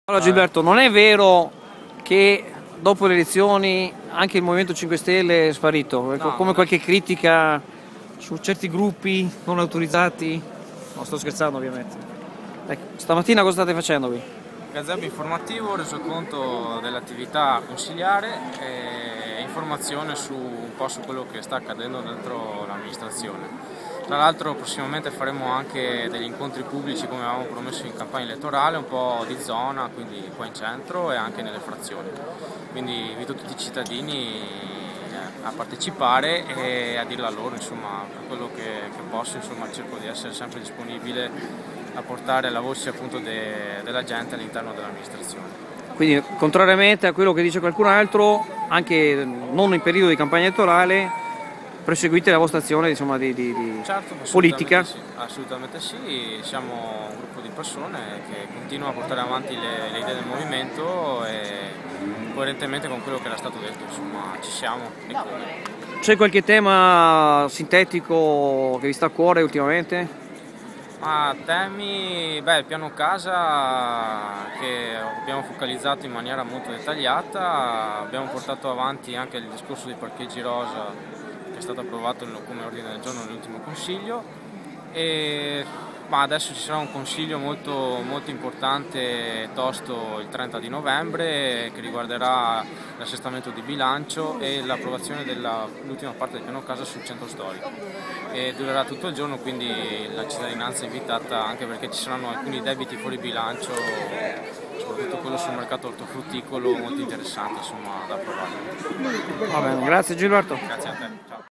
Allora Gilberto, non è vero che dopo le elezioni anche il Movimento 5 Stelle è sparito, No, come qualche critica su certi gruppi non autorizzati? No, sto scherzando ovviamente. Ecco, stamattina cosa state facendo qui? gazebo informativo, resoconto dell'attività consiliare e informazione un po' su quello che sta accadendo dentro l'amministrazione. Tra l'altro prossimamente faremo anche degli incontri pubblici come avevamo promesso in campagna elettorale, un po' di zona, quindi qua in centro e anche nelle frazioni. Quindi invito tutti i cittadini a partecipare e a dirla loro, insomma, per quello che posso, insomma, cerco di essere sempre disponibile a portare la voce appunto della gente all'interno dell'amministrazione. Quindi, contrariamente a quello che dice qualcun altro, anche non in periodo di campagna elettorale, proseguite la vostra azione, insomma, Certo, politica? sì, assolutamente sì, siamo un gruppo di persone che continua a portare avanti le idee del movimento e coerentemente con quello che era stato detto, insomma, ci siamo e come. C'è qualche tema sintetico che vi sta a cuore ultimamente? Ma temi, il piano casa che abbiamo focalizzato in maniera molto dettagliata, abbiamo portato avanti anche il discorso dei parcheggi rosa che è stato approvato come ordine del giorno nell'ultimo consiglio, ma adesso ci sarà un consiglio molto importante e tosto il 30 di novembre che riguarderà l'assestamento di bilancio e l'approvazione dell'ultima parte del piano casa sul centro storico e durerà tutto il giorno, quindi la cittadinanza è invitata anche perché ci saranno alcuni debiti fuori bilancio, soprattutto quello sul mercato ortofrutticolo molto interessante, insomma, da approvare. Va bene, grazie Gilberto. Grazie a te. Ciao.